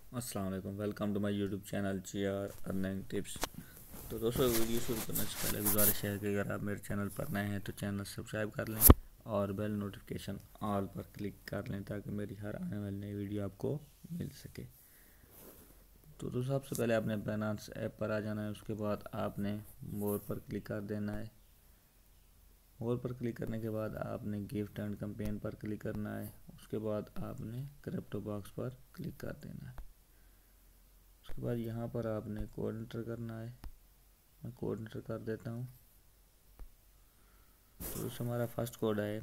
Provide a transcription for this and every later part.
अस्सलाम वालेकुम। Welcome to my YouTube channel GR earning tips. तो दोस्तों, वीडियो शुरू करने से पहले गुजारिश है कि अगर आप मेरे चैनल पर नए हैं तो चैनल सब्सक्राइब कर लें और बेल नोटिफिकेशन ऑल पर क्लिक कर लें ताकि मेरी हर आने वाली नई वीडियो आपको मिल सके। तो दोस्तों, सबसे पहले आपने बाइनेंस ऐप पर आ जाना है। उसके बाद आपने मोर पर क्लिक कर देना है। मोर पर क्लिक करने के बाद आपने गिफ्ट एंड कैंपेन पर क्लिक करना है। उसके बाद आपने क्रिप्टो बॉक्स पर क्लिक कर देना है। उसके बाद यहाँ पर आपने कोड एंटर करना है। मैं कोड एंटर कर देता हूँ। तो उससे हमारा फर्स्ट कोड है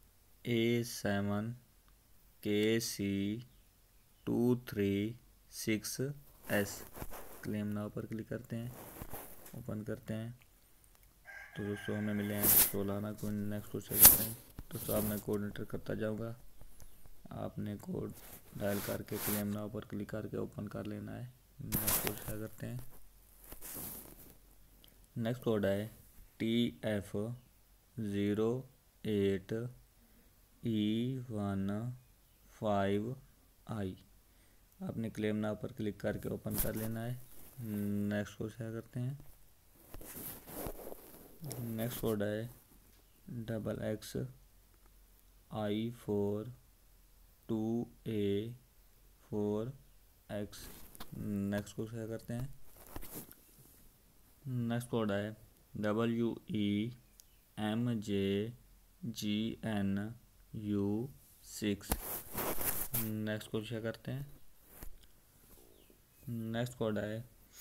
A7KC236S। क्लेम नाउ पर क्लिक करते हैं, ओपन करते हैं। तो दोस्तों हमें मिले हैं 16 ना कोई। नेक्स्ट को चेक करते हैं। दोस्तों अब मैं कोड एंटर करता जाऊँगा। आपने कोड डायल करके क्लेम नाउ पर क्लिक करके ओपन कर लेना है। नेक्स्ट को चेक करते हैं। नेक्स्ट कोड है TF08E15I। आपने क्लेम नाउ पर क्लिक करके ओपन कर लेना है। नेक्स्ट कोड शेयर करते हैं। नेक्स्ट कोड है XXI42A4X। नेक्स्ट कोड शेयर करते हैं। नेक्स्ट कोड है WEMJGNU6। नेक्स्ट कोड शेयर करते हैं। नेक्स्ट कोड है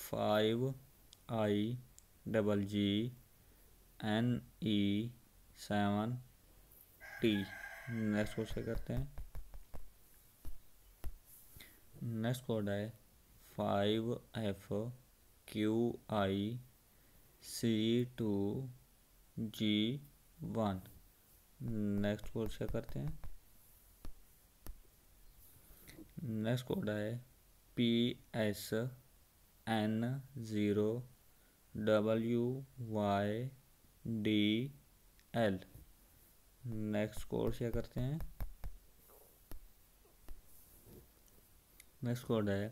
5IGGNE7T। नेक्स्ट कोड शेयर करते हैं। नेक्स्ट कोड है 5FQIC2G1। नेक्स्ट कोड शेयर करते हैं। नेक्स्ट कोड है PSN0WYDL। नेक्स्ट कोड शेयर करते हैं। नेक्स्ट कोड है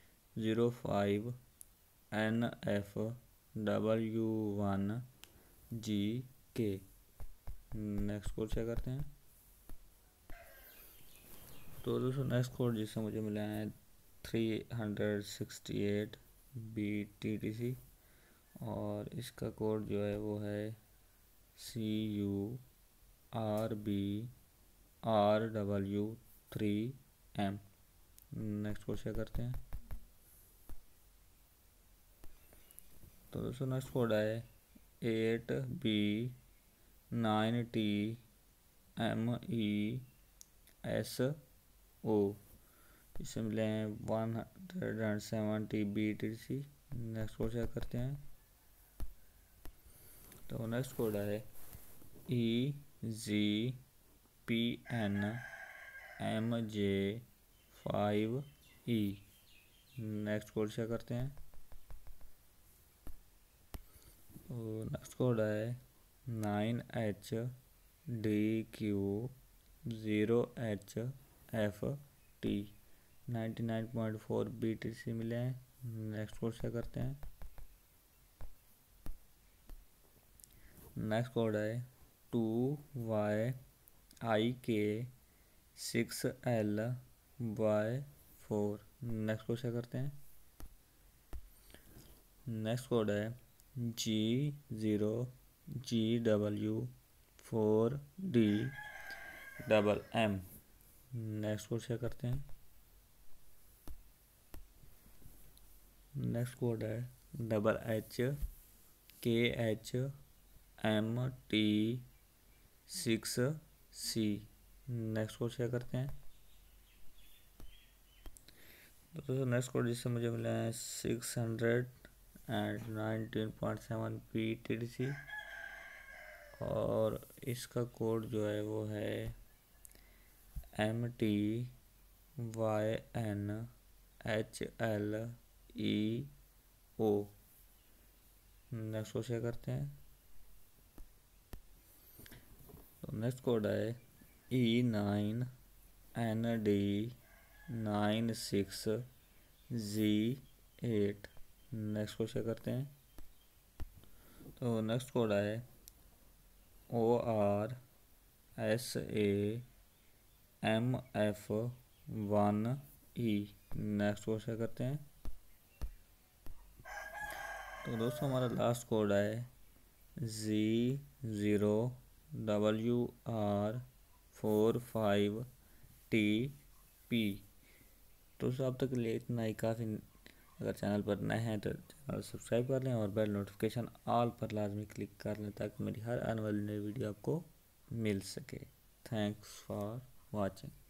05NF1W1GK। नेक्स्ट कोड शेयर करते हैं। तो दोस्तों नेक्स्ट कोड जिससे मुझे मिला है 368 BTTC और इसका कोड जो है वो है CURBRW3M। नेक्स्ट कोड शेयर करते हैं। तो दोस्तों नेक्स्ट कोड है 8B9TMESO। इससे मिले हैं 170 BTC। नेक्स्ट कोड शेयर करते हैं। तो नेक्स्ट कोड है EGPNMJ5E। नेक्स्ट कोड शेयर करते हैं। तो नेक्स्ट कोड है 9HDQ0HFT। 99.4 BTC मिले हैं। नेक्स्ट कोड शेयर करते हैं। नेक्स्ट कोड है 2YIK6LY4। नेक्स्ट कोड शेयर करते हैं। नेक्स्ट कोड है G0GW4DMM। नेक्स्ट कोड शेयर करते हैं। नेक्स्ट कोड है HHKHMT6C। नेक्स्ट कोड शेयर करते हैं। तो नेक्स्ट कोड जिससे मुझे मिला है 619.7 BTC और इसका कोड जो है वो है MTYNHLEO। नेक्स्ट कोड शेयर करते हैं। तो नेक्स्ट कोड है E9ND96 G8। नेक्स्ट क्वेश्चन करते हैं। तो नेक्स्ट कोड है ORSAMF1E। नेक्स्ट क्वेश्चन करते हैं। तो दोस्तों हमारा लास्ट कोड है G0WR45TP। तो अब तक के लिए इतना ही काफ़ी। अगर चैनल पर नए हैं तो चैनल सब्सक्राइब कर लें और बेल नोटिफिकेशन ऑल पर लाजमी क्लिक कर लें ताकि मेरी हर आने वाली नई वीडियो आपको मिल सके। Thanks for watching.